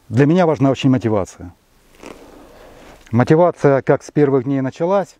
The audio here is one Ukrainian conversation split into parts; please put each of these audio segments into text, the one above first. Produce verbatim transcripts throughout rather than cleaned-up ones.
Для меня важна очень мотивация. Мотивация как с первых дней началась,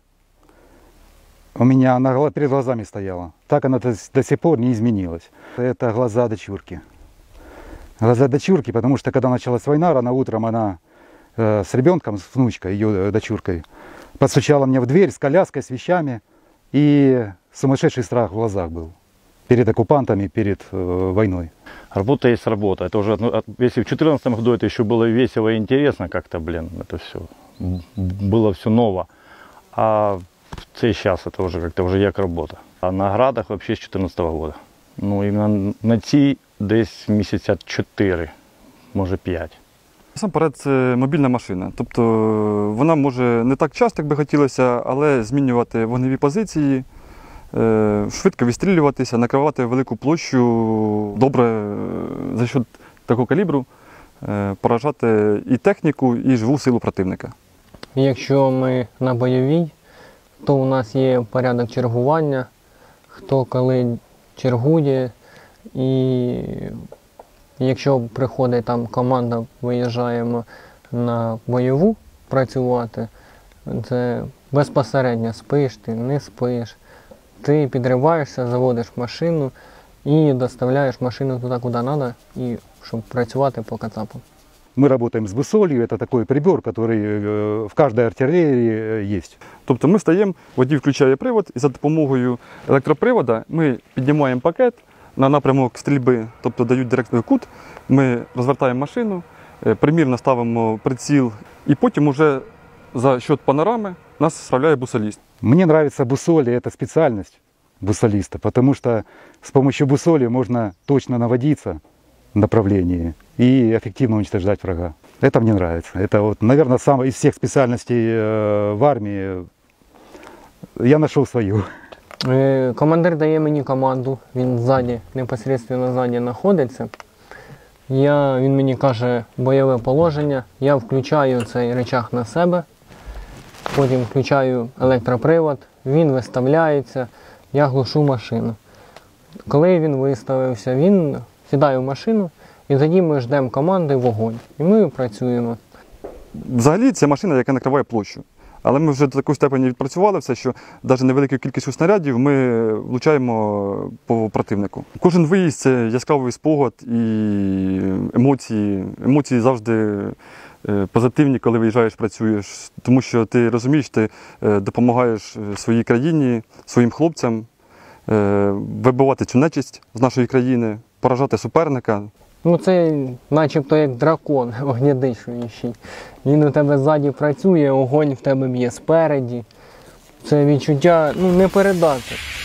у меня она перед глазами стояла. Так она до, до сих пор не изменилась. Это глаза дочурки. Глаза дочурки, потому что когда началась война, рано утром она э, с ребенком, с внучкой, ее э, дочуркой, постучала мне в дверь с коляской, с вещами. И сумасшедший страх в глазах был. Перед оккупантами, перед э, войной. Работа есть работа. Это уже, ну, если в две тысячи четырнадцатом году это еще было весело и интересно как-то, блин, это все было все ново. А сейчас это уже как-то вже як робота. А на градах вообще з дві тисячі чотирнадцятого года. Ну, іменно на цій десь місяця чотири, може п'ять. Насамперед це мобільна машина. Тобто вона може не так часто, як би хотілося, але змінювати вогневі позиції, швидко відстрілюватися, накривати велику площу, добре за счет такого калібру поражати і техніку, і живу силу противника. Якщо ми на бойовій, то у нас є порядок чергування, хто коли чергує, і якщо приходить там команда, виїжджаємо на бойову працювати, це безпосередньо спиш ти, не спиш. Ти підриваєшся, заводиш машину і доставляєш машину туди, куди треба, і щоб працювати по кацапу. Мы работаем с бусолью, это такой прибор, который в каждой артиллерии есть. Тобто ми стаємо, водій включає привод, і за допомогою електропривода ми піднімаємо пакет на напрямок стрільби, тобто дають директний кут, ми розвертаємо машину, примірно ставимо приціл, і потім уже за счет панорами нас справляє бусоліст. Мне нравится бусоли, это специальность бусолиста, потому что с помощью бусоли можно точно наводиться в направлении и эффективно уничтожать врага. Это мне нравится. Это, вот, наверное, самое из всех специальностей э, в армии я нашел свою. Командир дає мені команду, він ззаді, непосередньо ззаді знаходиться. Я, він мені каже бойове положення, я включаю цей рычаг на себе, потім включаю електропривод, він виставляється, я глушу машину. Коли він виставився, він сідає в машину, і тоді ми ждемо команди вогонь. І ми працюємо. Взагалі це машина, яка накриває площу. Але ми вже до такої степені відпрацювали все, що навіть невеликою кількістю снарядів ми влучаємо по противнику. Кожен виїзд – це яскравий спогад і емоції. Емоції завжди позитивні, коли виїжджаєш, працюєш. Тому що ти розумієш, ти допомагаєш своїй країні, своїм хлопцям вибивати цю нечисть з нашої країни, поражати суперника. Ну це начебто як дракон огнєдишуючий. Він у тебе ззаді працює, огонь в тебе б'є спереді. Це відчуття, ну, не передати.